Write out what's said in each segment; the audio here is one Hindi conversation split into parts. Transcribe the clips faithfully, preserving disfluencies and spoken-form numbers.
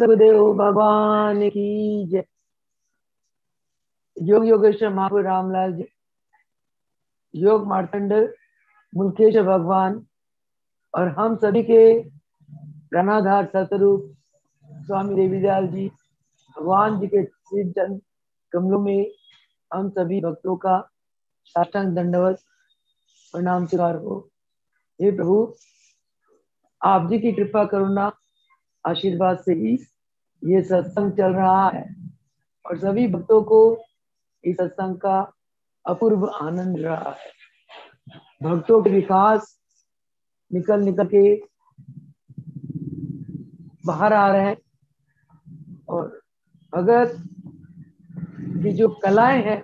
सदगुरुदेव भगवान की जय। योग योगेश्वर महापुर रामलाल जी, योग मार्तंड मुल्केश भगवान और हम सभी के प्राणाधार सतरूप स्वामी देवीदयाल जी भगवान जी के श्री चरण कमलों में हम सभी भक्तों का साष्टांग दंडवत प्रणाम स्वीकार हो। हे प्रभु, आप जी की कृपा करुणा आशीर्वाद से ही ये सत्संग चल रहा है और सभी भक्तों को इस सत्संग का अपूर्व आनंद रहा है। भक्तों के विकास निकल निकल के बाहर आ रहे हैं और भगत की जो कलाएं हैं,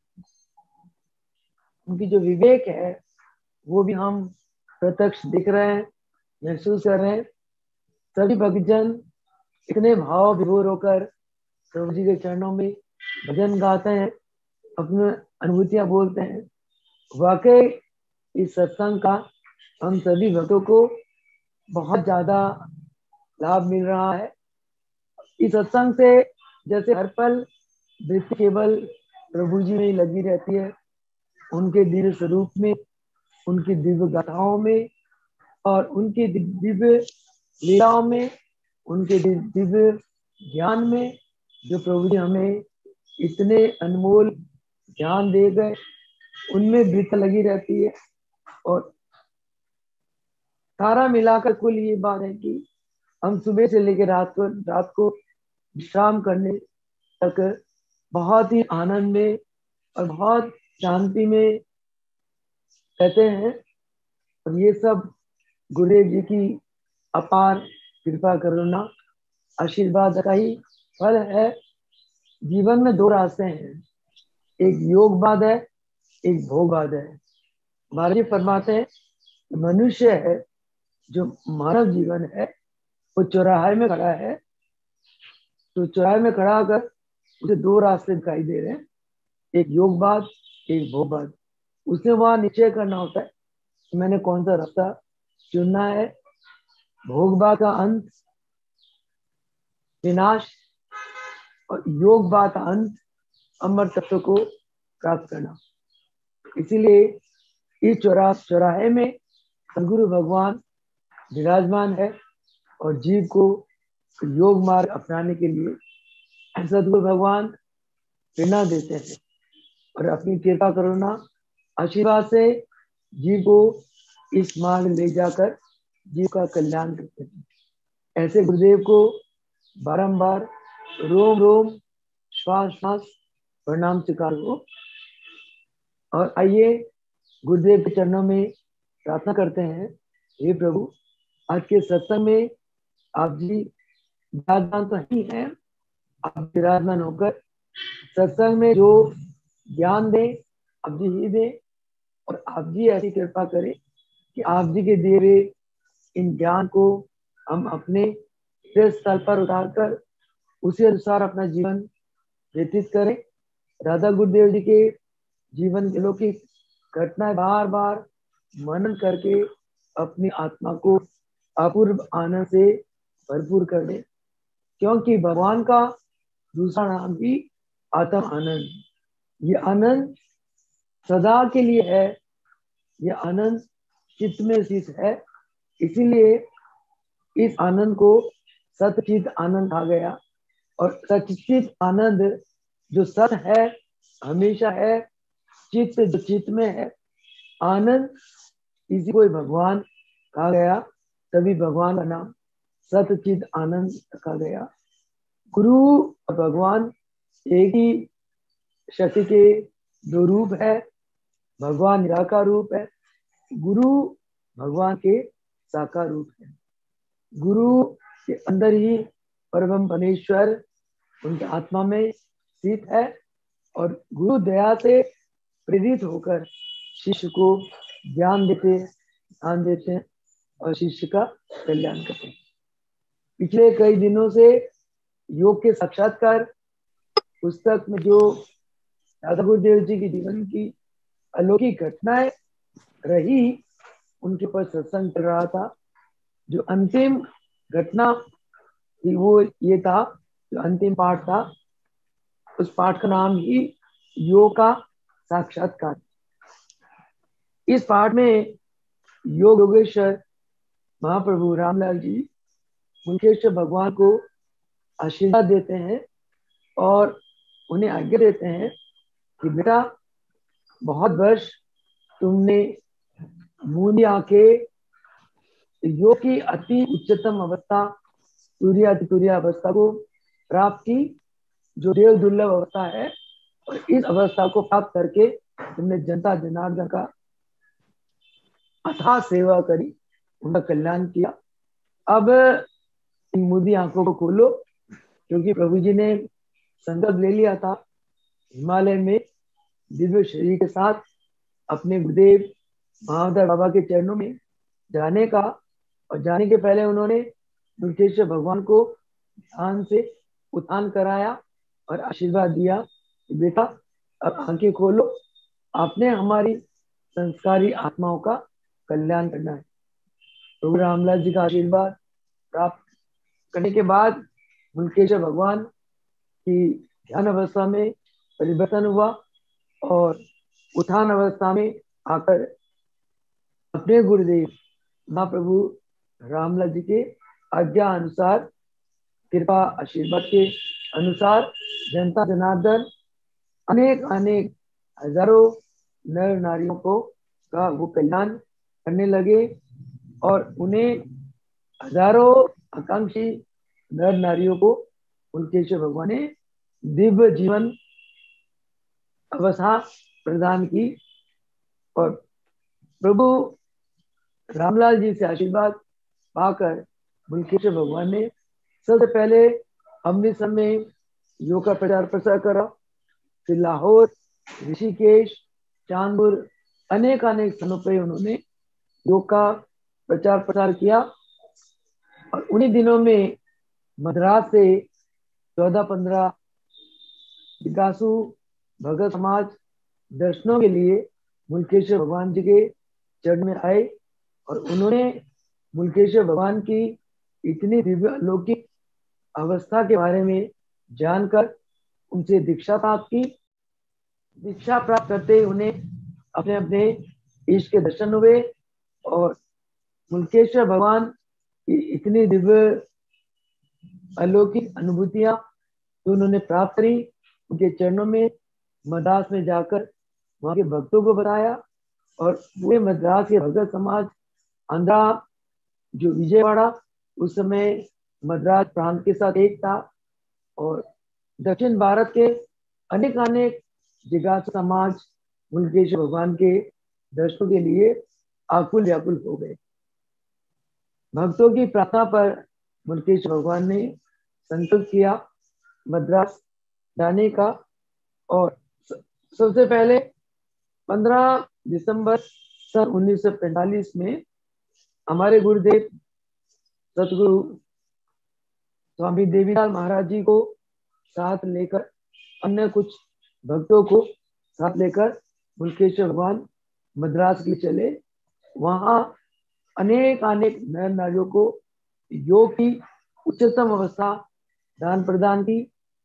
उनकी जो विवेक है, वो भी हम प्रत्यक्ष दिख रहे हैं, महसूस कर रहे हैं। सभी भक्तजन इतने भाव विभोर होकर प्रभु जी के चरणों में भजन गाते हैं, अपनी अनुभूतियां बोलते हैं। वाकई इस सत्संग का हम सभी भक्तों को बहुत ज्यादा लाभ मिल रहा है। इस सत्संग से जैसे हर पल वृत्ति केवल प्रभु जी में ही लगी रहती है, उनके दिव्य स्वरूप में, उनकी दिव्य गाथाओं में और उनकी दिव्य लीलाओं में, उनके दिव्य ज्ञान में, जो प्रभु जी हमें इतने अनमोल ज्ञान दे गए, उनमें वृत्ति लगी रहती है। और सारा मिलाकर कुल ये बात है कि हम सुबह से लेकर रात को रात को विश्राम करने तक बहुत ही आनंद में और बहुत शांति में रहते हैं। और ये सब गुरुदेव जी की अपार कृपा करुणा आशीर्वाद का ही फल है। जीवन में दो रास्ते हैं, एक योगवाद है, एक भोगवाद है। महाराज फरमाते हैं मनुष्य है, जो मानव जीवन है, वो चौराहे में खड़ा है। तो चौराहे में खड़ा होकर उसे दो रास्ते दिखाई दे रहे हैं, एक योगवाद, एक भोगवाद। उसने वहां निश्चय करना होता है कि मैंने कौन सा रास्ता चुनना है। भोगवाद का अंत विनाश और योगवाद का अंत अमर तत्व को प्राप्त करना। इसीलिए इस चौरा चौराहे में सदगुरु भगवान विराजमान है और जीव को योग मार्ग अपनाने के लिए सदगुरु भगवान प्रेरणा देते हैं और अपनी कृपा करुणा आशीर्वाद से जीव को इस मार्ग ले जाकर जीव का कल्याण करते हैं। ऐसे गुरुदेव को बारंबार रोम रोम श्वास श्वास प्रणाम स्वीकार हो। और आइए गुरुदेव के चरणों में प्रार्थना करते हैं। हे प्रभु, आज के सत्संग में आप जी विराजमान तो ही हैं, आप विराजमान होकर सत्संग में जो ज्ञान दें आप जी ही दें और आप जी ऐसी कृपा करें कि आप जी के दिए हुए इन ज्ञान को हम अपने स्थल पर उतारकर उसी अनुसार अपना जीवन व्यतीत करें। राधा गुरुदेव जी के जीवन के लौकिक घटनाएं बार बार मनन करके अपनी आत्मा को अपूर्व आनंद से भरपूर कर दे, क्योंकि भगवान का दूसरा नाम भी आत्म आनंद। ये आनंद सदा के लिए है, ये आनंद चित्त में स्थित है। इसीलिए इस आनंद को सतचित आनंद कहा गया। और सचित आनंद जो सत है, हमेशा है, चित्त जो चित्त में है, आनंद इसी को भगवान कहा गया। तभी भगवान का नाम सतचित आनंद रखा गया। गुरु और भगवान एक ही शक्ति के दो रूप है। भगवान निराकार रूप है, गुरु भगवान के साकार रूप है। गुरु के अंदर ही परम परमेश्वर उनके आत्मा में स्थित है और गुरु दया से प्रेरित होकर शिष्य को ज्ञान देते ज्ञान देते हैं और शिष्य का कल्याण करते हैं। पिछले कई दिनों से योग के साक्षात्कार पुस्तक में जो राधा गुरुदेव जी की जीवन की अलौकिक घटनाएं रही, उनके पर सत्संग चल रहा था। जो अंतिम घटना कि वो ये था, जो अंतिम पाठ था, उस पाठ का नाम ही योग का साक्षात्कार। इस पाठ में योग योगेश्वर महाप्रभु रामलाल जी मुकेश्वर भगवान को आशीर्वाद देते हैं और उन्हें आज्ञा देते हैं कि बेटा, बहुत वर्ष तुमने मूंदी आंखें योग की अति उच्चतम अवस्था, तुर्याति तुर्य अवस्था को प्राप्त की, जो देव दुर्लभ अवस्था है, और इस अवस्था को प्राप्त करके तुमने जनता जनार्दन का अथाह सेवा करी, उनका कल्याण किया। अब इन मूंदी आंखों को खोलो, क्योंकि प्रभु जी ने संकल्प ले लिया था हिमालय में दिव्य शरीर के साथ अपने गुरुदेव महावतार बाबा के चरणों में जाने का, और जाने के पहले उन्होंने मुकेश्वर भगवान को ध्यान से उत्थान कराया और आशीर्वाद दिया कि बेटा, अब आंखें खोलो, आपने हमारी संस्कारी आत्माओं का कल्याण करना है। प्रभु रामलाल जी का आशीर्वाद प्राप्त करने के बाद मुकेश्वर भगवान की ध्यान अवस्था में परिवर्तन हुआ और उत्थान अवस्था में आकर अपने गुरुदेव महाप्रभु रामलाल जी के आज्ञा अनुसार, कृपा आशीर्वाद के अनुसार, जनता जनार्दन अनेक अनेक हजारों नर नारियों को का वो कल्याण करने लगे, और उन्हें हजारों आकांक्षी नर नारियों को मुकेश्वर भगवान ने दिव्य जीवन अवस्था प्रदान की। और प्रभु रामलाल जी से आशीर्वाद पाकर मुकेश्वर भगवान ने सबसे पहले अमृतसर में योग का प्रचार प्रसार करा, फिर लाहौर, ऋषिकेश, चांदपुर, अनेक अनेक स्थानों पर उन्होंने योग का प्रचार प्रसार किया। और उन्हीं दिनों में मद्रास से चौदह पंद्रह विकासु भगत समाज दर्शनों के लिए मुकेश्वर भगवान जी के चरण में आए, और उन्होंने मुकेश्वर भगवान की इतनी दिव्य अलौकिक अवस्था के बारे में जानकर उनसे दीक्षा प्राप्त की। दीक्षा प्राप्त करते उन्हें अपने अपने इष्ट के दर्शन हुए, और मुकेश्वर भगवान की इतनी दिव्य अलौकिक अनुभूतियां तो उन्होंने प्राप्त करी, उनके चरणों में मद्रास में जाकर वहां के भक्तों को बताया। और पूरे मद्रास के भगत समाज, आंध्रा जो विजयवाड़ा उस समय मद्रास प्रांत के साथ एक था, और दक्षिण भारत के अनेक अनेक जिज्ञासु समाज मुकेश्वर भगवान के दर्शनों के लिए आकुल व्याकुल हो गए। भक्तों की प्रार्थना पर मुकेश्वर भगवान ने संकल्प किया मद्रास जाने का, और सबसे पहले पंद्रह दिसंबर सन उन्नीस सौ पैंतालीस में हमारे गुरुदेव सतगुरु स्वामी देवीलाल महाराज जी को साथ लेकर, अन्य कुछ भक्तों को साथ लेकर मुकेश्वर भगवान मद्रास के चले। वहां अनेक अनेक नर नारियों को योग की उच्चतम अवस्था दान प्रदान की।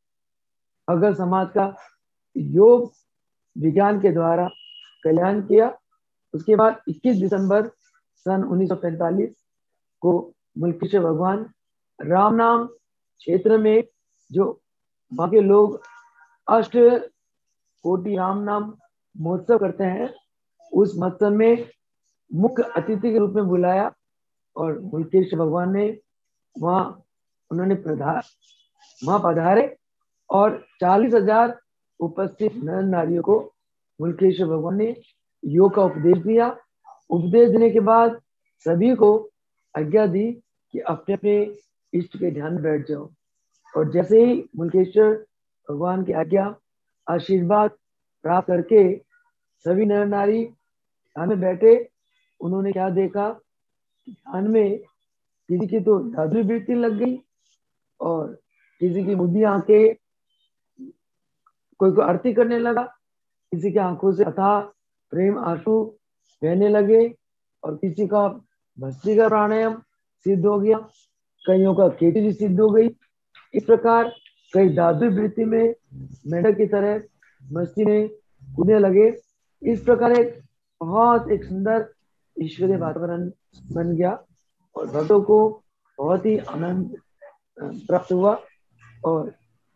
अगर समाज का योग विज्ञान के द्वारा कल्याण किया। उसके बाद इक्कीस दिसंबर सन उन्नीस सौ पैंतालीस को मुकेश्वर भगवान राम नाम क्षेत्र में, जो वहां के लोग अष्ट कोटि राम नाम महोत्सव करते हैं, उस महोत्सव में मुख्य अतिथि के रूप में बुलाया, और मुकेश्वर भगवान ने वहां उन्होंने प्रधान वहां पधारे, और चालीस हजार उपस्थित नर नारियों को मुकेश्वर भगवान ने योग का उपदेश दिया। उपदेश देने के बाद सभी को आज्ञा दी कि अपने अपने इष्ट के ध्यान में बैठ जाओ। और जैसे ही मुकेश्वर भगवान की आज्ञा आशीर्वाद प्राप्त करके सभी नर नारी ध्यान में बैठे, उन्होंने क्या देखा, ध्यान में किसी की तो जादुई वृत्ति लग गई, और किसी की मुद्दी आंखें, कोई को आरती करने लगा, किसी की आंखों से अथाह प्रेम आंसू बहने लगे, और किसी का भस्त्रिका प्राणायाम सिद्ध हो गया। कईयों का केटी सिद्ध हो गई। इस प्रकार कई दादु वृत्ति में मेढक की तरह मस्ती में कूदने लगे। इस प्रकार एक बहुत एक सुंदर ईश्वरीय वातावरण बन गया और भक्तों को बहुत ही आनंद प्राप्त हुआ और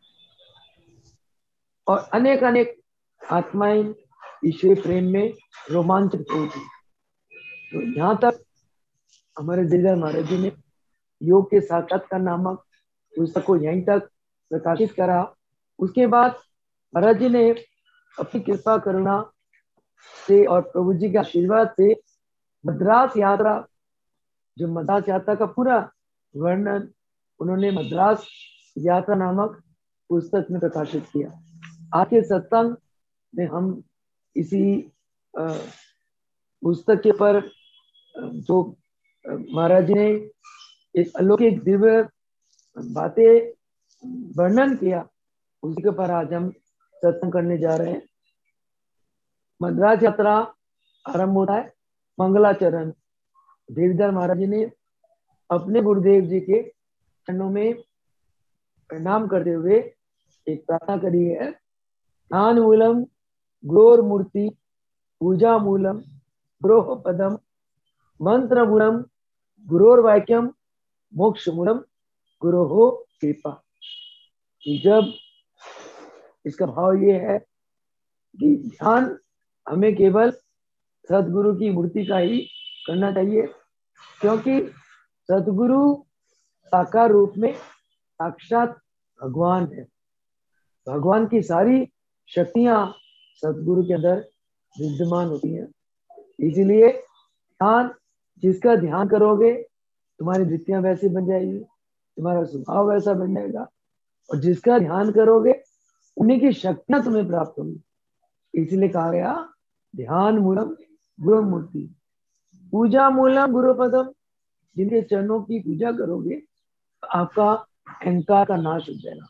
और अनेक अनेक आत्माएं ईश्वरीय प्रेम में रोमांचित हुई थी। तो यहाँ तक हमारे जयराज महाराज जी ने योग के साक्षात्कार नामक पुस्तक को यहीं तक प्रकाशित करा। उसके बाद महाराज जी ने अपनी कृपा करुणा से और प्रभु जी के आशीर्वाद से मद्रास यात्रा, जो मद्रास यात्रा का पूरा वर्णन उन्होंने मद्रास यात्रा नामक पुस्तक में प्रकाशित किया। आज के सत्संग में हम इसी पुस्तक के पर जो महाराज जी ने एक अलौकिक दिव्य बातें वर्णन किया, उसी के पर आज हम सत्संग करने जा रहे हैं। मद्रास यात्रा आरंभ होता है मंगलाचरण। देवदास महाराज जी ने अपने गुरुदेव जी के चरणों में प्रणाम करते हुए एक प्रार्थना करी है। ज्ञान मूलम गुरोर मूर्ति, पूजा मूलम गुरोह पदम, मंत्र मूलम गुरोर वाक्यम, मोक्ष मूलम गुरोहो कृपा। जब इसका भाव ये है कि ध्यान हमें केवल सदगुरु की मूर्ति का ही करना चाहिए, क्योंकि सदगुरु साकार रूप में साक्षात भगवान है। भगवान की सारी शक्तियां सदगुरु के अंदर विद्यमान होती हैं। इसीलिए ध्यान, जिसका ध्यान करोगे तुम्हारी वृत्तियां वैसी बन जाएगी, तुम्हारा स्वभाव वैसा बन जाएगा, और जिसका ध्यान करोगे उन्हीं की शक्तियां तुम्हें प्राप्त होंगी। इसलिए कहा गया ध्यान मूलम गुरु मूर्ति, पूजा मूलम गुरु पदम। जिनके चरणों की पूजा करोगे तो आपका अहंकार का नाश हो जाएगा।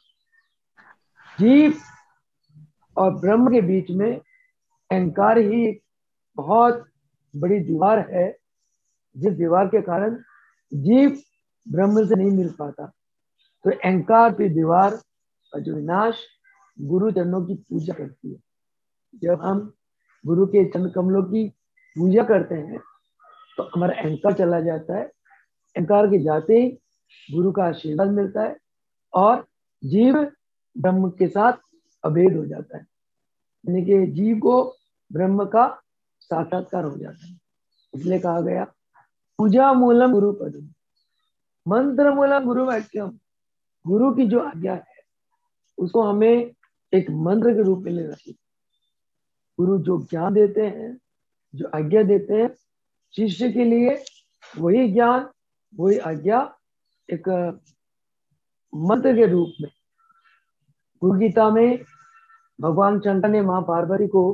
जीव और ब्रह्म के बीच में अहंकार ही बहुत बड़ी दीवार है, जिस दीवार के कारण जीव ब्रह्म से नहीं मिल पाता। तो अहंकार की दीवार का जो विनाश गुरु चरणों की पूजा करती है। जब हम गुरु के चरण कमलों की पूजा करते हैं तो हमारा अहंकार चला जाता है। अहंकार के जाते ही गुरु का आशीर्वाद मिलता है और जीव ब्रह्म के साथ अभेद हो जाता है, यानी कि जीव को ब्रह्म का साक्षात्कार हो जाता है। इसलिए कहा गया पूजा मूलम गुरु पदम, मंत्र मूलम गुरु वाक्यम। गुरु की जो आज्ञा है उसको हमें एक मंत्र के रूप में लेना चाहिए। गुरु जो ज्ञान देते हैं, जो आज्ञा देते हैं शिष्य के लिए, वही ज्ञान वही आज्ञा एक मंत्र के रूप में। गुरु गीता में भगवान शंकर ने मां पार्वती को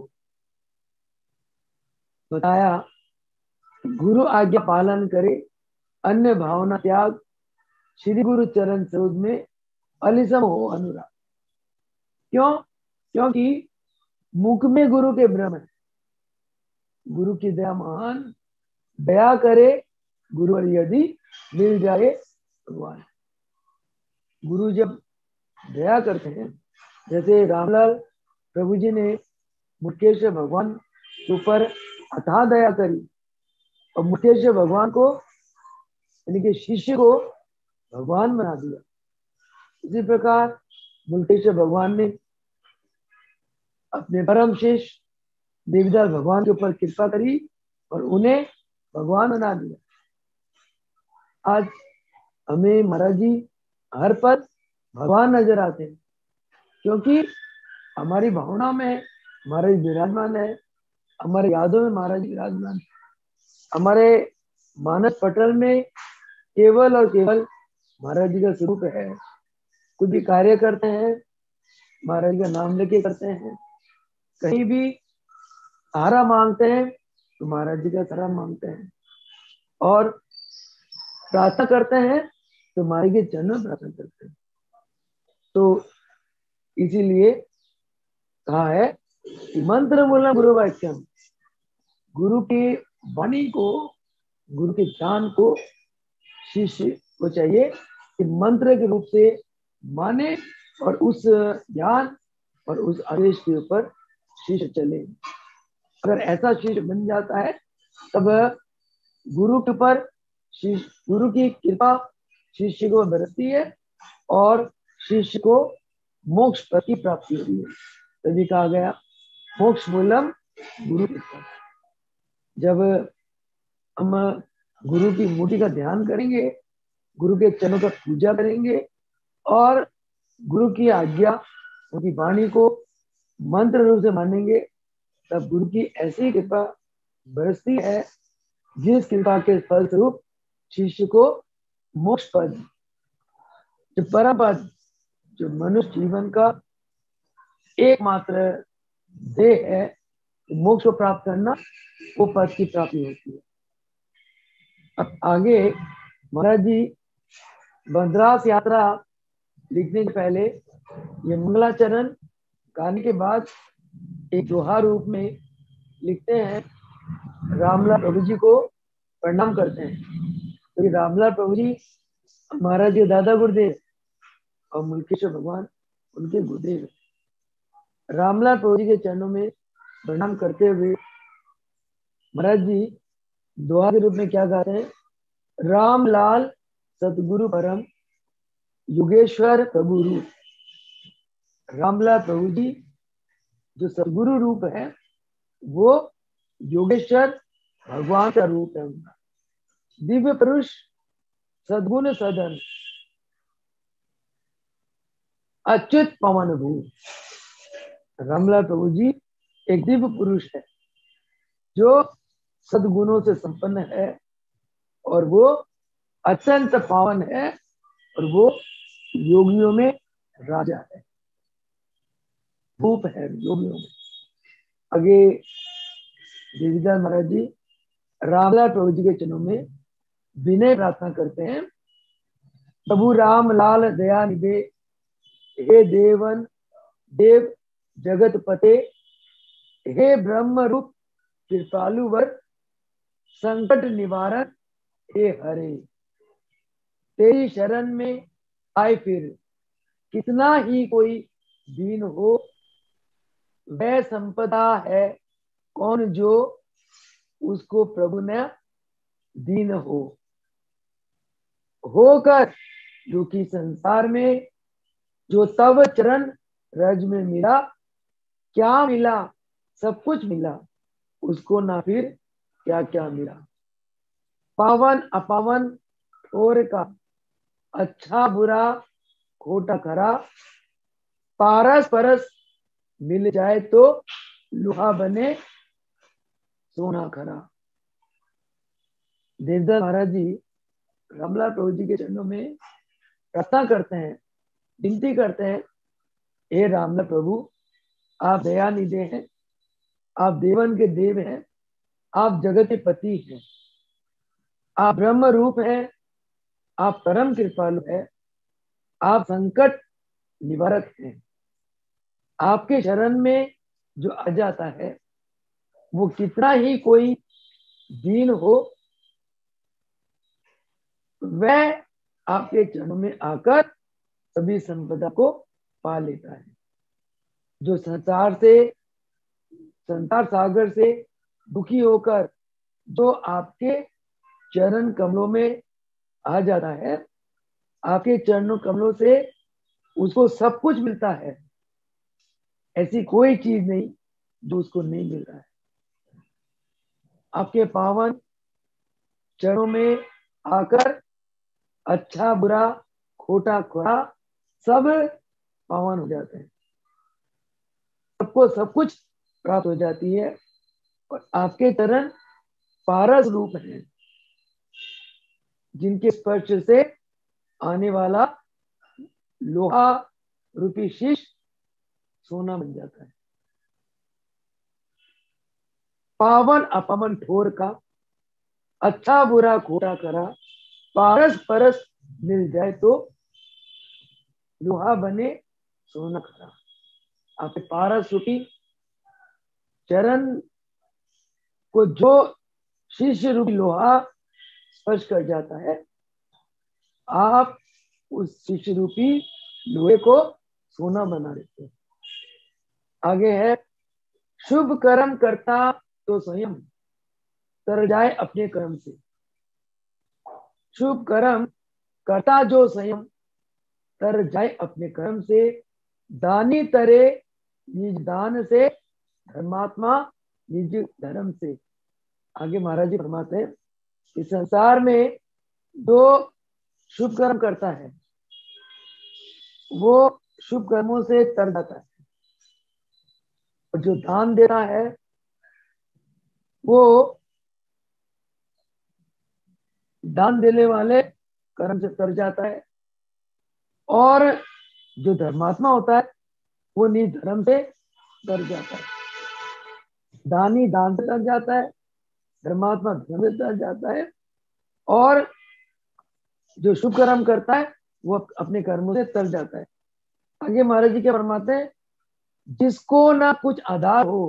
बताया, गुरु आज्ञा पालन करे, अन्य भावना त्याग, श्री गुरु चरण सरोज में अलिसम हो अनुराग। क्यों? क्योंकि मुख में गुरु के ब्रह्म है। गुरु की दया महान, दया करे गुरु यदि मिल जाए भगवान। गुरु जब दया करते हैं, जैसे रामलाल प्रभु जी ने मुकेश भगवान के ऊपर अथाह दया करी और मुकेश भगवान को, यानी कि शिष्य को भगवान बना दिया। इसी प्रकार मुकेश भगवान ने अपने परम शिष्य देवदास भगवान के ऊपर कृपा करी और उन्हें भगवान बना दिया। आज हमें महाराज जी हर पल भगवान नजर आते हैं, क्योंकि हमारी भावना में महाराज विराजमान है, हमारे यादों में महाराज विराजमान है, हमारे मानस पटल में केवल और केवल महाराज जी का स्वरूप है। कुछ भी कार्य करते हैं महाराज का नाम लेके करते हैं, कहीं भी सहारा मांगते हैं तो महाराज जी का सहारा मांगते हैं, और प्रार्थना करते हैं तो महाराज के चरणों में प्रार्थना करते हैं। तो इसीलिए कहा है कि मंत्र मूलम गुरु वाक्यम। गुरु की वाणी को, गुरु के ज्ञान को शिष्य को चाहिए मंत्र के रूप से माने और उस ज्ञान और उस आदेश के ऊपर शिष्य चले। अगर ऐसा शिष्य बन जाता है तब गुरु के ऊपर गुरु की कृपा शिष्य को बरसती है और शिष्य को मोक्ष पद की प्राप्ति होती है। तभी कहा गया मोक्ष मूलम गुरु कृपा। जब हम गुरु की मूर्ति का ध्यान करेंगे, गुरु के चरणों का पूजा करेंगे और गुरु की आज्ञा, उनकी वाणी को मंत्र रूप से मानेंगे, तब गुरु की ऐसी कृपा बरसती है जिस कृपा के फलस्वरूप शिष्य को मोक्ष पद, जो परम पद, जो मनुष्य जीवन का एकमात्र ध्येय है, मोक्ष को प्राप्त करना, वो पद की प्राप्ति होती है। अब आगे महाराज जी बद्रास यात्रा लिखने के पहले ये मंगलाचरण गाने के बाद एक दोहा रूप में लिखते हैं, रामलाल प्रभु जी को प्रणाम करते हैं। क्योंकि तो रामलाल प्रभु जी महाराज जी दादा गुरुदेव और मुल्केश्वर भगवान उनके गुरुदेव। रामलाल प्रभु जी के चरणों में प्रणाम करते हुए महाराज जी दोहा के रूप में क्या गाते हैं, रामलाल सतगुरु परम युगेश्वर प्रभु रूप। रामलाल प्रभु जी जो सतगुरु रूप है वो योगेश्वर भगवान का रूप है उनका। दिव्य पुरुष सद्गुण सदन अच्युत पवन भूप। रामलाल प्रभु जी एक दिव्य पुरुष है जो सद्गुणों से संपन्न है और वो अत्यंत पावन है और वो योगियों में राजा है, भूप है योगियों में। आगे देवीदास महाराज जी रामलाल प्रभु जी के चरणों में विनय प्रार्थना करते हैं, प्रभु राम लाल दया निधे, हे देवन देव जगत पते, हे ब्रह्म रूप कृपालु वर, संकट निवारण हे हरे। तेरी शरण में आए फिर कितना ही कोई दीन हो, वह संपदा है कौन जो उसको प्रभु ने दीन हो। होकर दुखी संसार में जो तब चरण रज में मिला, क्या मिला, सब कुछ मिला, उसको ना फिर क्या क्या मिला। पावन अपावन ठोर का, अच्छा बुरा खोटा खरा, पारस परस मिल जाए तो लोहा बने सोना खरा। देवदास महाराज जी रामलाल प्रभु जी के चरणों में प्रार्थना करते हैं, विनती करते हैं, हे रामलाल प्रभु आप दयानिधे हैं, आप देवन के देव हैं, आप जगत के पति हैं, आप ब्रह्म रूप हैं, आप परम कृपालु हैं, आप संकट निवारक हैं। आपके शरण में जो आ जाता है वो कितना ही कोई दीन हो, वह आपके चरणों में आकर सभी संपदा को पा लेता है। जो संसार से संसार सागर से दुखी होकर जो आपके चरण कमलों में आ जाता है, आपके चरणों कमलों से उसको सब कुछ मिलता है, ऐसी कोई चीज नहीं जो उसको नहीं मिल रहा है। आपके पावन चरणों में आकर अच्छा बुरा खोटा खरा सब पावन हो जाते हैं, सबको सब कुछ प्राप्त हो जाती है। और आपके चरण पारस रूप हैं, जिनके स्पर्श से आने वाला लोहा रूपी शीश सोना बन जाता है। पावन अपमन ठोर का, अच्छा बुरा खोटा करा, पारस परस मिल जाए तो लोहा बने सोना खरा। आपके पारस रूपी चरण को जो शिष्य रूपी लोहा स्पर्श कर जाता है, आप उस शिष्य रूपी लोहे को सोना बना देते हैं। आगे है, शुभ कर्म करता तो स्वयं तर जाए अपने कर्म से। शुभ कर्म करता जो स्वयं तर जाए अपने कर्म से। दानी तरे निज दान से, धर्मात्मा निज धर्म से। आगे महाराज जी फरमाते हैं, इस संसार में जो शुभ कर्म करता है वो शुभ कर्मों से तर जाता है, और जो दान देना है वो दान देने वाले कर्म से तर जाता है, और जो धर्मात्मा होता है वो निज धर्म से तर जाता है। दानी दान से तर जाता है, धर्मात्मा धर्म से तर जाता है, और जो शुभ कर्म करता है वो अपने कर्मों से तर जाता है। आगे महाराज जी क्या फरमाते हैं, जिसको ना कुछ आधार हो,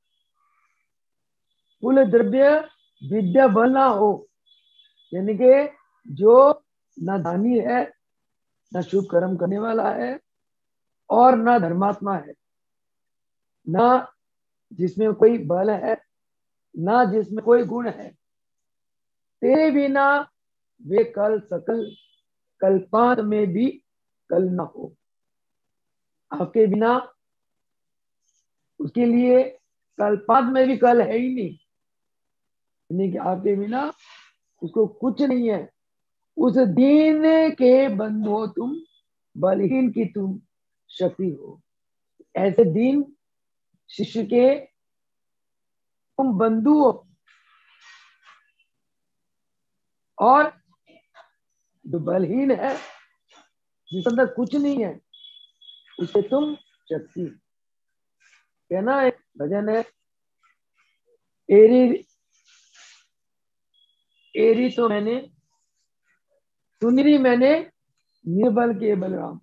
कुल द्रव्य विद्या बल ना हो, यानी कि जो ना दानी है, ना शुभ कर्म करने वाला है, और ना धर्मात्मा है, ना जिसमें कोई बल है, ना जिसमें कोई गुण है, तेरे बिना वे कल सकल कल्पांत में भी कल ना हो। आपके बिना उसके लिए कल्पांत में भी कल है ही नहीं, यानी कि आपके बिना उसको कुछ नहीं है। उस दीन के बंधु हो तुम, बलहीन की तुम शक्ति हो। ऐसे दीन शिष्य के तुम बंधु हो, और जो बलहीन है, जिसके अंदर कुछ नहीं है, उसे तुम शक्ति। कहना एक भजन है, एरी एरी तो मैंने सुनिरी मैंने निर्बल के बलराम।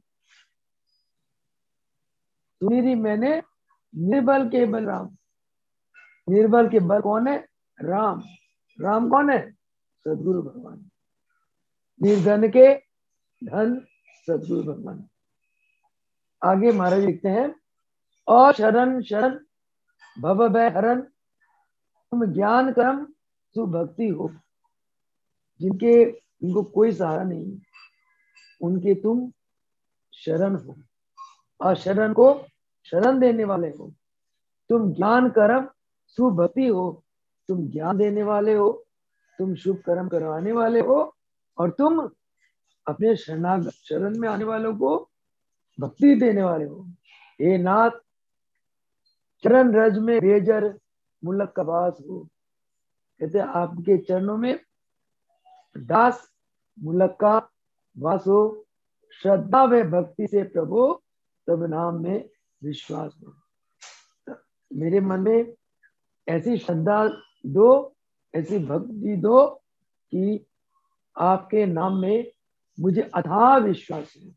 सुनिरी मैंने निर्बल के बलराम। निर्बल के बल कौन है? राम। राम कौन है? सदगुरु भगवान। निर्धन के धन सदगुरु भगवान। आगे महाराज लिखते हैं, और शरण शरण भव भय हरण, तुम ज्ञान कर्म सुभक्ति हो। जिनके इनको कोई सहारा नहीं, उनके तुम शरण हो, और शरण को शरण देने वाले हो। तुम ज्ञान कर्म सुभक्ति हो, तुम ज्ञान देने वाले हो, तुम शुभ कर्म करवाने वाले हो, और तुम अपने शरणागत शरण में आने वालों को भक्ति देने वाले हो। हे नाथ, चरण रज में बेजर मुलक का वास हो। कहते आपके चरणों में दास मुलक का वास हो। श्रद्धा व भक्ति से प्रभु तब नाम में विश्वास हो। मेरे मन में ऐसी श्रद्धा दो, ऐसी भक्ति दो कि आपके नाम में मुझे अथाह विश्वास है।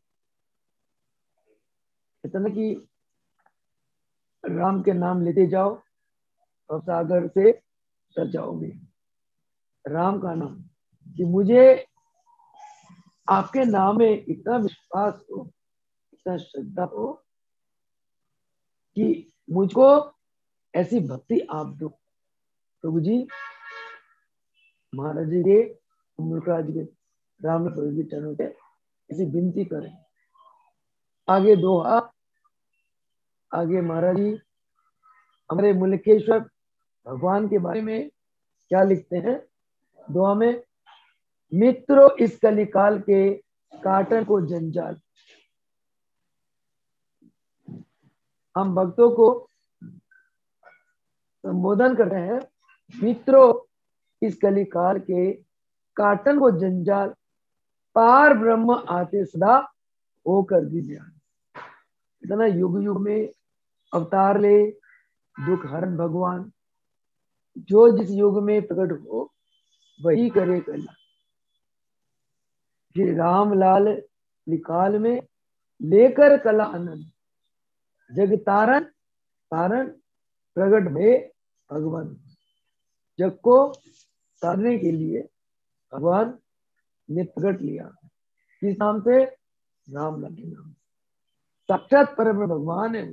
इतना कि राम के नाम लेते जाओ और सागर से तर जाओगे। राम का नाम, कि मुझे आपके नाम में इतना विश्वास हो, इतना श्रद्धा हो कि मुझको ऐसी भक्ति आप दो। प्रभु जी महाराज जी के मुल्कराज के राम प्रभु जी चरणों पे ऐसी विनती करें। आगे दोहा, आगे महाराज जी हमारे मुल्केश्वर भगवान के बारे में क्या लिखते हैं दोहा में, मित्रों इस कलिकाल के काटन को जंजाल। हम भक्तों को संबोधन कर रहे हैं, मित्रों इस कलिकाल के काटन को जंजाल, पार ब्रह्म आते सदा होकर दीजिए। इतना युग युग में अवतार ले दुख हरण भगवान, जो जिस युग में प्रकट हो वही करे कला। श्री रामलाल निकाल में लेकर कला आनंद, जग तारण तारण प्रकट भय भगवान। जग को तारने के लिए भगवान ने प्रकट लिया। किस नाम से? राम लगे नाम। साक्षात परम भगवान है।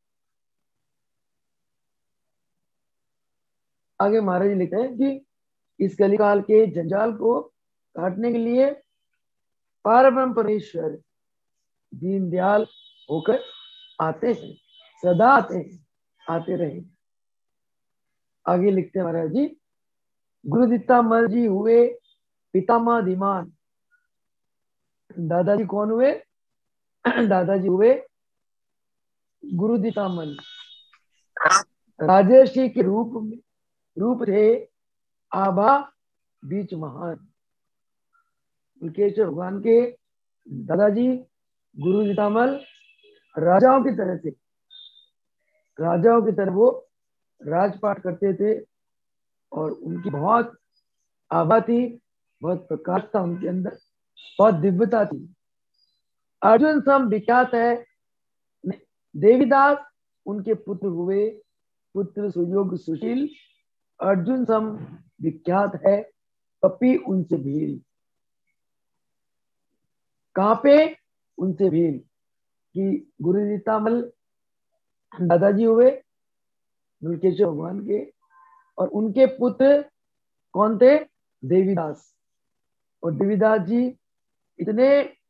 आगे महाराज लिखते हैं कि इस कलिकाल के जंजाल को काटने के लिए पारब्रह्म परमेश्वर दीनदयाल होकर आते हैं, सदा आते हैं, आते रहे। आगे लिखते हैं महाराज जी, गुरुदित्ता मल जी हुए पितामह धीमान। दादाजी कौन हुए? दादाजी हुए गुरुदित्ता मल। राजर्षि के रूप में रूप थे आभा बीच महान। मुल्केश्वर भगवान के दादाजी गुरुदित्ता मल राजाओं की तरह थे, राजाओं की तरह वो राजपाट करते थे और उनकी बहुत आभा थी, बहुत प्रकाश था उनके अंदर, बहुत दिव्यता थी। अर्जुन सम विख्यात है देवीदास उनके पुत्र हुए, पुत्र सुयोग सुशील। अर्जुन सम विख्यात है पपी उनसे भील, कांपे उनसे भील। कि गुरुदित्ता मल दादाजी हुए मुल्केश्वर भगवान के, और उनके पुत्र कौन थे? देवीदास। और देवीदास जी इतने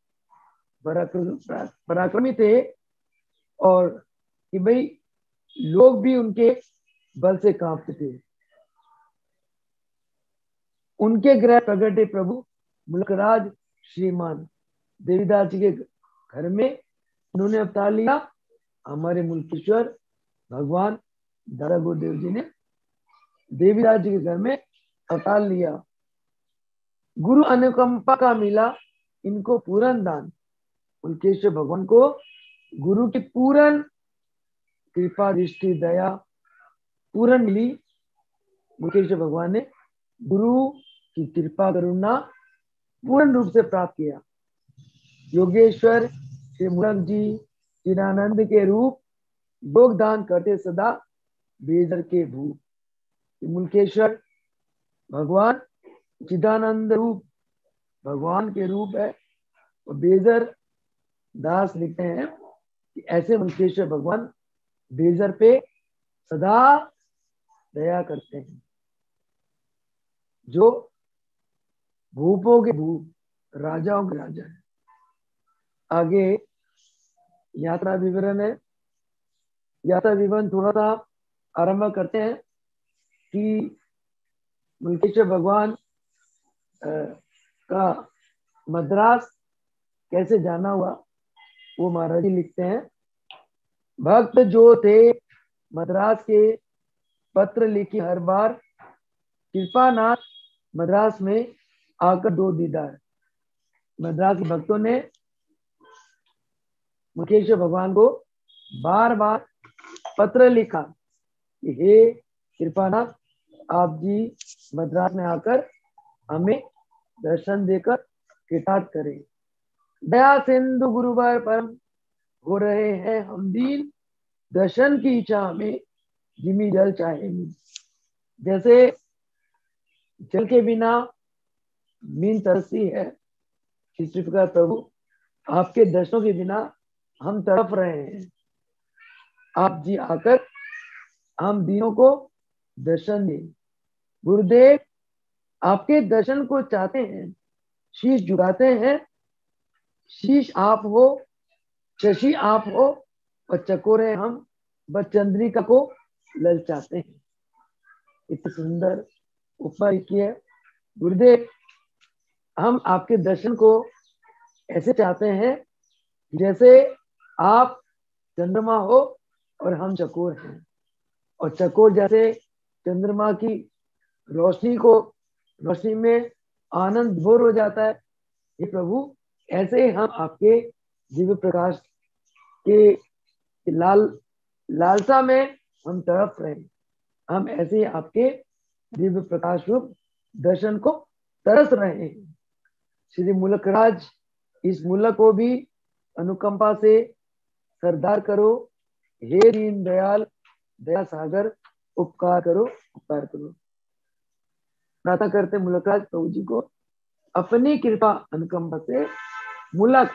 पराक्रमी थे और कि भाई लोग भी उनके बल से कांपते थे। उनके ग्रह प्रगटे प्रभु मुल्कराज श्रीमान। देवीदास जी के घर में उन्होंने अवतार लिया, हमारे मुल्केश्वर भगवान दादा गुरुदेव जी ने देवीदास जी के घर में अवतार लिया। गुरु अनुकंपा का मिला इनको पूर्ण दान। मुल्केश्वर भगवान को गुरु की पूर्ण कृपा दृष्टि दया पूर्ण मिली। मुल्केश्वर भगवान ने गुरु की कृपा करुणा पूर्ण रूप से प्राप्त किया। योगेश्वर श्री मूलक जी चिदानंद के रूप योगदान करते सदा बेजर के भूप। मुल्केश्वर भगवान चिदानंद रूप भगवान के रूप है। और बेजर दास लिखते हैं कि ऐसे मुल्केश्वर भगवान बेजर पे सदा दया करते हैं, जो भूपों के भूप राजाओं के राजा है। आगे यात्रा विवरण है। यात्रा विवरण थोड़ा सा आरंभ करते हैं कि मुल्केश्वर भगवान का मद्रास कैसे जाना हुआ, वो महाराज जी लिखते हैं। भक्त जो थे मद्रास के पत्र लिखी हर बार, कृपानाथ मद्रास में आकर दो दीदार। मद्रास के भक्तों ने मुल्केश्वर भगवान को बार बार पत्र लिखा कि हे कृपानाथ, आप जी मद्रास में आकर हमें दर्शन देकर कृतार्थ करें। दया सिंधु गुरुवर परम हो रहे हैं हम दीन, दर्शन की इच्छा हमें जिमी जल चाहे। जैसे जल के बिना मीन तरसती है, इसी प्रकार प्रभु आपके दर्शनों के बिना हम तड़प रहे हैं। आप जी आकर हम दीनों को दर्शन दें। गुरुदेव आपके दर्शन को चाहते हैं, शीश झुकाते हैं। शीश आप हो, शशि आप हो, और चकोरे हम बस चंद्रिका को ललचाते हैं। इतनी सुंदर उपमा की है। गुरुदेव हम आपके दर्शन को ऐसे चाहते हैं जैसे आप चंद्रमा हो और हम चकोर हैं, और चकोर जैसे चंद्रमा की रोशनी को रोशनी में आनंद भोर हो जाता है। ये प्रभु ऐसे हम आपके दिव्य प्रकाश के लाल लालसा में हम तड़प रहे हैं। हम ऐसे आपके दिव्य प्रकाश रूप दर्शन को तरस रहे हैं। श्री मुलकराज इस मुलक को भी अनुकंपा से सरदार करो। हे दीन दयाल दया सागर उपकार करो, उपकार करो। प्रार्थना करते मुलकराज प्रभु जी को अपनी कृपा अनुकंपा से मुलक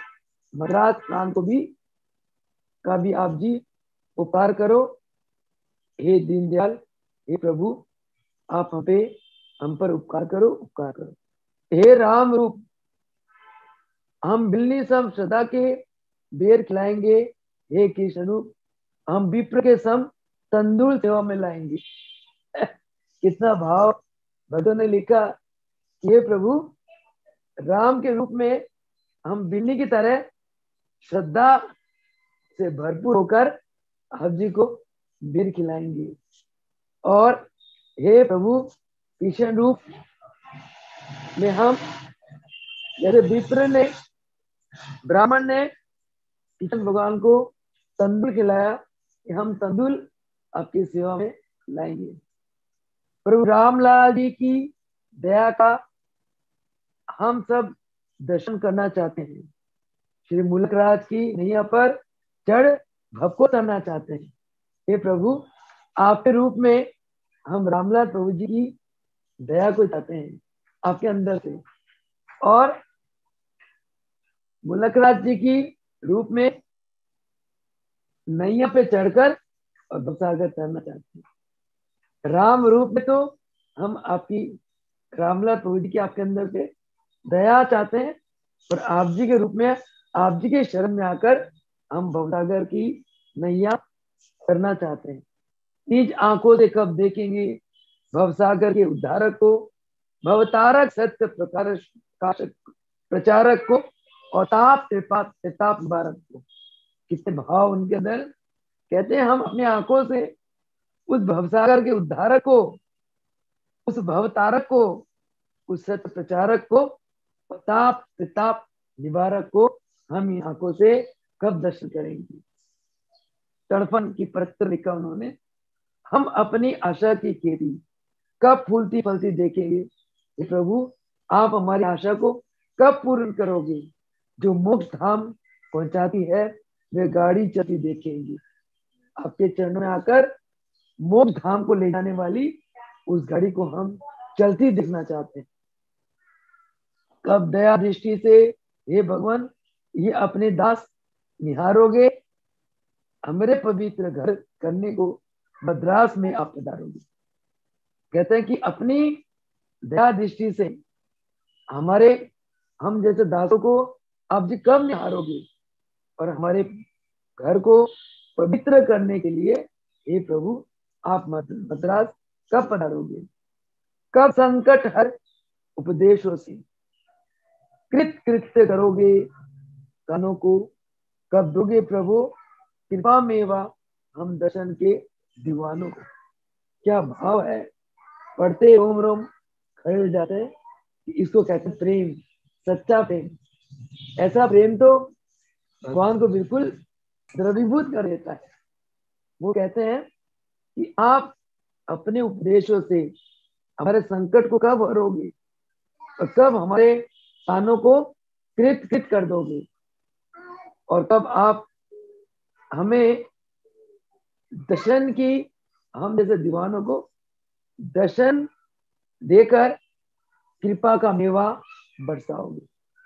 मद्रास प्रांत को भी का भी आप जी उपकार करो। हे दीनदयाल, हे प्रभु, आप हम पे हम पर उपकार करो, उपकार करो। हे राम रूप, हम बिल्ली सब सदा के बेर खिलाएंगे। हे कृष्ण रूप, हम विप्र के सम तंदुल सेवा में लाएंगे। कितना भाव भक्तों ने लिखा कि हे प्रभु, राम के रूप में हम बिल्ली की तरह श्रद्धा से भरपूर होकर आप जी को बीर खिलाएंगे। और हे प्रभु, कृष्ण रूप में हम जैसे विप्र ने ब्राह्मण ने कृष्ण भगवान को तंदुल खिलाया, हम तंदुल आपकी सेवा में लाएंगे। प्रभु रामलाल जी की दया का हम सब दर्शन करना चाहते हैं। श्री मुलक राज की नैया पर चढ़ भव को तरना चाहते हैं। हे प्रभु, आपके रूप में हम रामलाल प्रभु जी की दया को चाहते हैं आपके अंदर से, और मुलक राज जी की रूप में नैया पे चढ़कर और भवसागर तरना चाहते हैं। राम रूप में तो हम आपकी रामलाल प्रभु जी की आपके अंदर से दया चाहते हैं, और आप जी के रूप में आप जी के शरण में आकर हम भवसागर की नैया करना चाहते हैं। निज आंखों से कब देखेंगे भवसागर के उद्धारक को, भवतारक सत्य प्रकाशक प्रचारक को, और ताप त्रिपात त्रिताप निवारक को। कितने भाव उनके अंदर। कहते हैं हम अपनी आंखों से उस भवसागर के उद्धारक को, उस भवतारक को, उस सत्य प्रचारक को, ताप त्रिताप निवारक को हम इन आंखों से कब दर्शन करेंगे। तड़पन की पत्र लिखा उन्होंने, हम अपनी आशा की खेती कब फूलती फलती देखेंगे। हे प्रभु, आप हमारी आशा को कब पूर्ण करोगे। जो मोक्ष धाम पहुंचाती है वे गाड़ी चलती देखेंगे। आपके चरणों में आकर मोक्ष धाम को ले जाने वाली उस गाड़ी को हम चलती देखना चाहते हैं। कब दया दृष्टि से हे भगवान ये अपने दास निहारोगे, हमारे पवित्र घर करने को मद्रास में आप पधारोगे। कहते हैं कि अपनी दया दृष्टि से हमारे हम जैसे दासों को आप जी कब निहारोगे, और हमारे घर को पवित्र करने के लिए हे प्रभु आप मद्रास कब पधारोगे। कब संकट हर उपदेशों से कृत कृत्य करोगे कानों को, कब दोगे प्रभु कृपा मेवा हम दर्शन के दीवानों को। क्या भाव है, पढ़ते रोम रोम खड़े जाते हैं। इसको कहते हैं प्रेम, सच्चा प्रेम। ऐसा प्रेम तो भगवान को बिल्कुल द्रवीभूत कर देता है। वो कहते हैं कि आप अपने उपदेशों से हमारे संकट को कब हरोगे, और कब हमारे कानों को कृत कृत कर दोगे, और कब आप हमें दर्शन की, हम जैसे दीवानों को दर्शन देकर कृपा का मेवा बरसाओगे।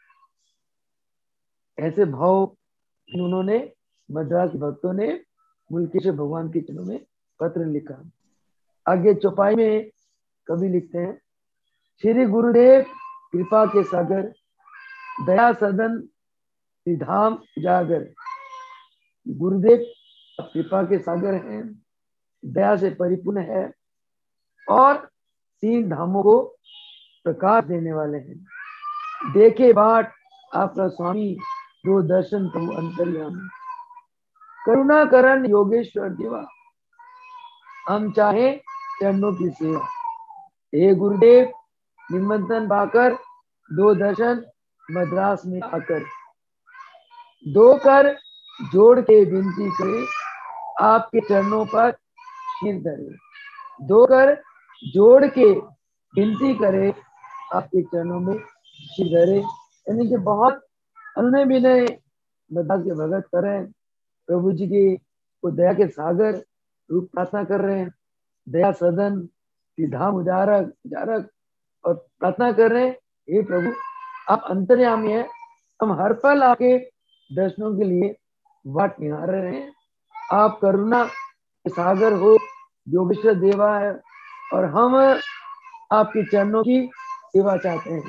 ऐसे भाव उन्होंने मद्रास भक्तों ने मुल्केश्वर भगवान के चरणों में पत्र लिखा। आगे चौपाई में कवि लिखते हैं, श्री गुरुदेव कृपा के सागर, दया सदन धाम जागर। गुरुदेव कृपा के सागर हैं, दया से परिपूर्ण है, और तीन धामों को प्रकाश देने वाले हैं। देखे बाट आपका स्वामी, दो दर्शन प्रभु अंतर्यामी। करुणा करण योगेश्वर देवा, हम चाहे चरणों की सेवा। हे गुरुदेव निमंत्रण पाकर, दो दर्शन मद्रास में आकर। दो कर जोड़ के विनती करे, आपके चरणों पर सिर धरे। दो कर जोड़ के विनती करे, आपके चरणों में सिर धरे। यानी कि बहुत अन्य विनय मद्रास के भगत कर रहे हैं, प्रभु जी की वो दया के सागर रूप प्रार्थना कर रहे हैं। दया सदन धाम उजारक उजारक, और प्रार्थना कर रहे हैं, हे प्रभु आप अंतर्यामी है, हम हर पल आपके दर्शनों के लिए वाट निहार रहे हैं। आप करुणा के सागर हो योगेश्वर देवा है, और हम आपके चरणों की सेवा चाहते हैं।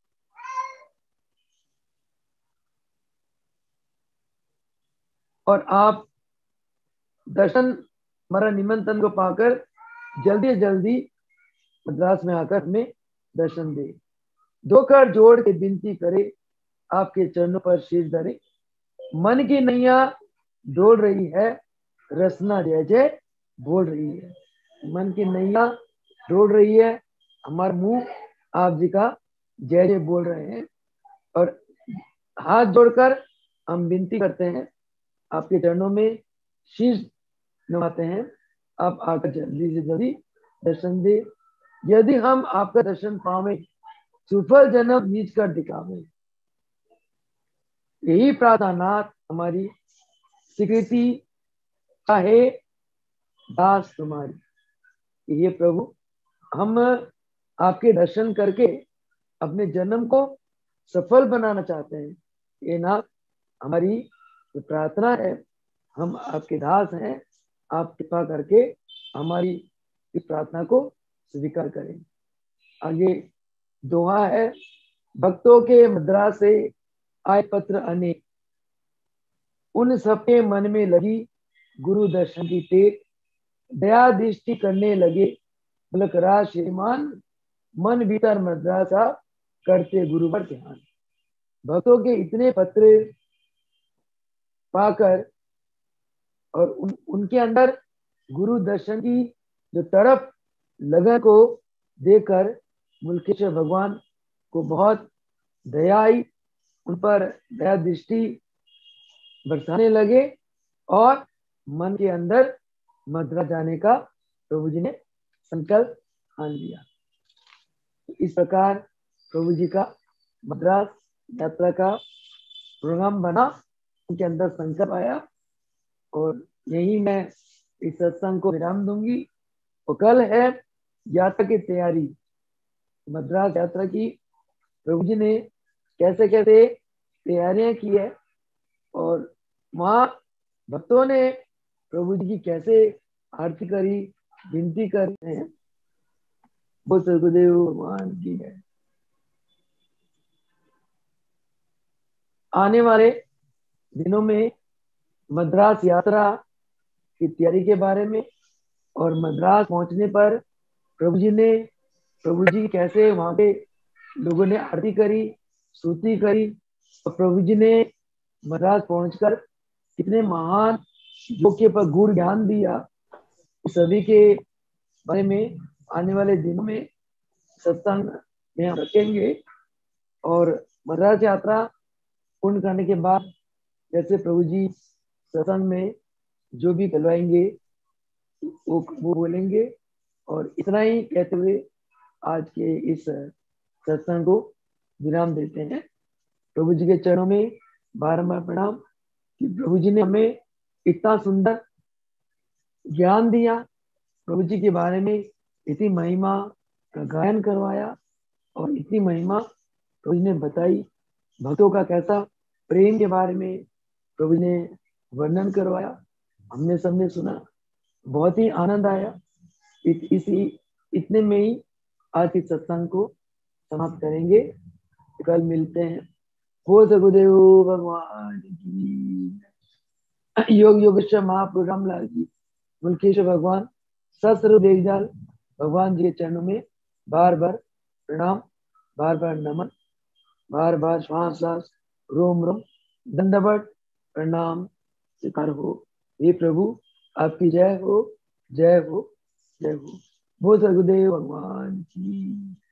और आप दर्शन हमारा निमंत्रण को पाकर जल्दी जल्दी मद्रास में आकर हमें दर्शन दे। दो कर जोड़ के विनती करे, आपके चरणों पर शीश धरे। मन की नैया डोल रही है, रसना जय जय बोल रही है। मन की नैया डोल रही है, हमारा मुंह आप जी का जय जय बोल रहे हैं। और हाथ जोड़कर हम विनती करते हैं, आपके चरणों में शीश नवाते हैं, आप आकर जल्दी से जल्दी दर्शन दे। यदि हम आपका दर्शन पावे, सुफल जन्म नीच कर दिखावे। यही प्रार्थना नाथ हमारी, स्वीकृति चाहे दास तुम्हारी। ये प्रभु, हम आपके दर्शन करके अपने जन्म को सफल बनाना चाहते हैं। ये नाथ हमारी प्रार्थना है, हम आपके दास हैं, आप कृपा करके हमारी इस प्रार्थना को स्वीकार करें। आगे दोहा है, भक्तों के मद्रास से आए पत्र अनेक, उन सबके मन में लगी गुरु दर्शन की टेक। दया दृष्टि करने लगे बलक राज श्रीमान, मन भीतर मद्रासा करते गुरु पर ध्यान। भक्तों के इतने पत्र पाकर और उन, उनके अंदर गुरु दर्शन की जो तड़प लगन को देखकर मुल्केश्वर भगवान को बहुत दया आई, उन पर दया दृष्टि बरसाने लगे और मन के अंदर मद्रास जाने का प्रभु जी ने संकल्प ठान लिया। इस प्रकार प्रभु जी का मद्रास यात्रा का प्रोग्राम बना, उनके अंदर संकल्प आया, और यही मैं इस सत्संग को विराम दूंगी। और कल है यात्रा की तैयारी, मद्रास यात्रा की प्रभु जी ने कैसे कैसे तैयारियां की है, और वहां भक्तों ने प्रभु जी की कैसे आरती करी, विनती करते हैं। वो सदगुरुदेव भगवान की है। आने वाले दिनों में मद्रास यात्रा की तैयारी के बारे में, और मद्रास पहुंचने पर प्रभु जी ने प्रभु जी कैसे वहां पे लोगों ने आरती करी, स्तुति करी, और प्रभु जी ने मद्रास पहुंचकर कितने महान योग के पर गुरु ज्ञान दिया, सभी के बारे में आने वाले दिनों में सत्संग में हम रखेंगे। और मद्रास यात्रा पूर्ण करने के बाद जैसे प्रभु जी सत्संग में जो भी कहलवाएंगे वो वो बोलेंगे। और इतना ही कहते हुए आज के इस सत्संग को विराम देते हैं। प्रभु जी के चरणों में बारंबार प्रणाम कि प्रभु जी ने हमें इतना सुंदर ज्ञान दिया, प्रभु जी के बारे में इतनी महिमा का गायन करवाया, और इतनी महिमा प्रभु जी ने बताई। भक्तों का कैसा प्रेम के बारे में प्रभु ने वर्णन करवाया, हमने सबने सुना, बहुत ही आनंद आया। इत, इसी इतने में ही आज के सत्संग को समाप्त करेंगे। कल मिलते हैं। हो सगुदेव भगवान की, योग योगेश्वर महाप्रभु रामलाल जी, मुल्केश्वर भगवान, सहस्र देखजाल भगवान जी के चरणों में बार बार प्रणाम, बार बार नमन, बार बार श्वास श्वास रोम रोम दंडवत प्रणाम स्वीकार हो। हे प्रभु आपकी जय हो, जय हो, जय हो। वो सगुदेव भगवान की।